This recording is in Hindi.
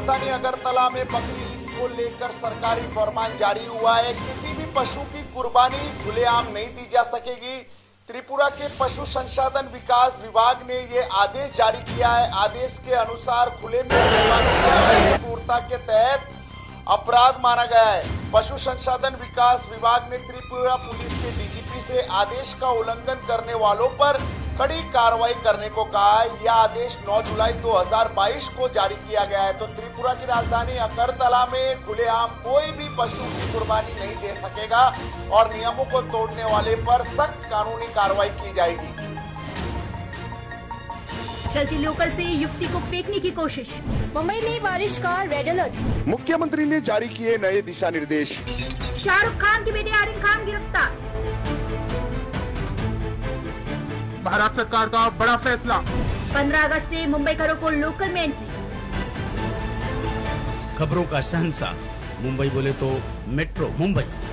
राजधानी अगरतला में बकरी ईद को लेकर सरकारी फरमान जारी हुआ है। किसी भी पशु की कुर्बानी खुलेआम नहीं दी जा सकेगी। त्रिपुरा के पशु संसाधन विकास विभाग ने ये आदेश जारी किया है। आदेश के अनुसार खुले में कुर्बानी क्रूरता के तहत अपराध माना गया है। पशु संसाधन विकास विभाग ने त्रिपुरा पुलिस के डीजीपी से आदेश का उल्लंघन करने वालों पर कड़ी कार्रवाई करने को कहा है। यह आदेश 9 जुलाई 2022 को जारी किया गया है। तो त्रिपुरा की राजधानी अगरतला में खुलेआम कोई भी पशु की कुर्बानी नहीं दे सकेगा और नियमों को तोड़ने वाले पर सख्त कानूनी कार्रवाई की जाएगी। चलती लोकल से युवती को फेंकने की कोशिश। मुंबई में बारिश का रेड अलर्ट। मुख्यमंत्री ने जारी किए नए दिशा निर्देश। शाहरुख खान की बेटी आर्यन खान गिरफ्तार। भारत सरकार का बड़ा फैसला। 15 अगस्त से मुंबई करों को लोकल में एंट्री। खबरों का शहंशाह मुंबई बोले तो मेट्रो मुंबई।